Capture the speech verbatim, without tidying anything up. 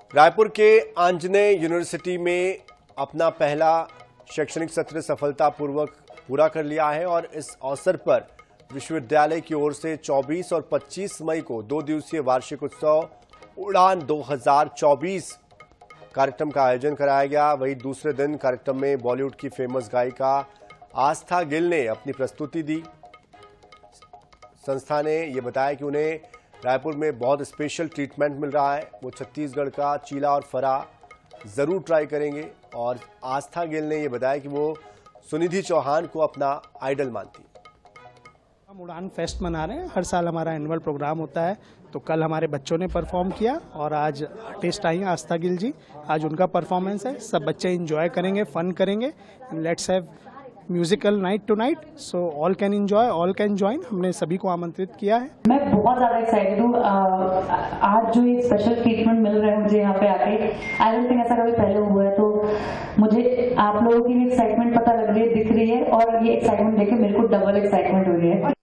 रायपुर के आंजनेय यूनिवर्सिटी में अपना पहला शैक्षणिक सत्र सफलतापूर्वक पूरा कर लिया है और इस अवसर पर विश्वविद्यालय की ओर से चौबीस और पच्चीस मई को दो दिवसीय वार्षिक उत्सव उड़ान दो हज़ार चौबीस कार्यक्रम का आयोजन कराया गया। वहीं दूसरे दिन कार्यक्रम में बॉलीवुड की फेमस गायिका आस्था गिल ने अपनी प्रस्तुति दी। संस्था ने यह बताया कि उन्हें रायपुर में बहुत स्पेशल ट्रीटमेंट मिल रहा है। वो छत्तीसगढ़ का चीला और फरा जरूर ट्राई करेंगे। और आस्था गिल ने यह बताया कि वो सुनिधि चौहान को अपना आइडल मानती। हम उड़ान फेस्ट मना रहे हैं। हर साल हमारा एनुअल प्रोग्राम होता है, तो कल हमारे बच्चों ने परफॉर्म किया और आज आर्टिस्ट आई हैं आस्था गिल जी। आज उनका परफॉर्मेंस है। सब बच्चे एंजॉय करेंगे, फन करेंगे। Let's have musical night tonight, so all can enjoy, all can join. हमने सभी को आमंत्रित किया है। मैं बहुत ज्यादा एक्साइटेड हूँ। आज जो ये स्पेशल ट्रीटमेंट मिल रहा है मुझे यहाँ पे आके, आई डोंट थिंक ऐसा कभी पहले हुआ है। तो मुझे आप लोगों की भी एक्साइटमेंट पता लग रही है, दिख रही है, और ये एक्साइटमेंट देख के मेरे को डबल एक्साइटमेंट हो रही है।